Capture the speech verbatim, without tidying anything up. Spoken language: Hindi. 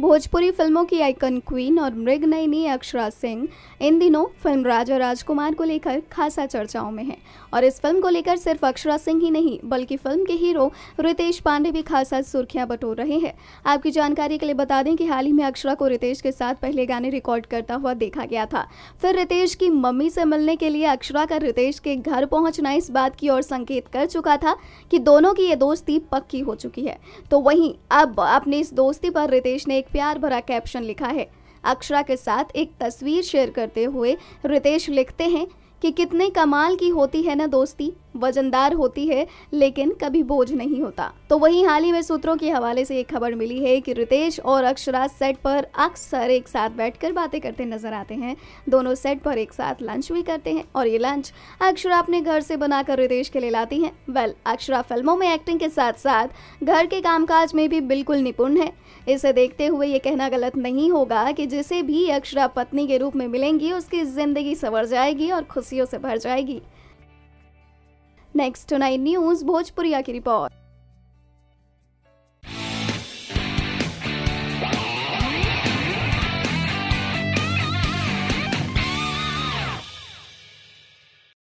भोजपुरी फिल्मों की आइकन क्वीन और मृगनयनी अक्षरा सिंह इन दिनों फिल्म राजा राजकुमार को लेकर खासा चर्चाओं में है। और इस फिल्म को लेकर सिर्फ अक्षरा सिंह ही नहीं बल्कि फिल्म के हीरो रितेश पांडे भी खासा सुर्खियां बटोर रहे हैं। आपकी जानकारी के लिए बता दें कि हाल ही में अक्षरा को रितेश के साथ पहले गाने रिकॉर्ड करता हुआ देखा गया था। फिर रितेश की मम्मी से मिलने के लिए अक्षरा का रितेश के घर पहुंचना इस बात की ओर संकेत कर चुका था कि दोनों की ये दोस्ती पक्की हो चुकी है। तो वहीं अब अपनी इस दोस्ती पर रितेश ने एक प्यार भरा कैप्शन लिखा है। अक्षरा के साथ एक तस्वीर शेयर करते हुए रितेश लिखते हैं कि कितने कमाल की होती है ना दोस्ती, वजनदार होती है लेकिन कभी बोझ नहीं होता। तो वहीं हाल ही में सूत्रों के हवाले से एक खबर मिली है कि रितेश और अक्षरा सेट पर अक्सर एक साथ बैठकर बातें करते नजर आते हैं। दोनों सेट पर एक साथ लंच भी करते हैं और ये लंच अक्षरा अपने घर से बनाकर रितेश के लिए लाती हैं। वेल, अक्षरा फिल्मों में एक्टिंग के साथ साथ घर के कामकाज में भी बिल्कुल निपुण है। इसे देखते हुए ये कहना गलत नहीं होगा कि जिसे भी अक्षरा पत्नी के रूप में मिलेंगी उसकी जिंदगी संवर जाएगी और खुशियों से भर जाएगी। नेक्स्ट नाइन न्यूज़ भोजपुरिया की रिपोर्ट।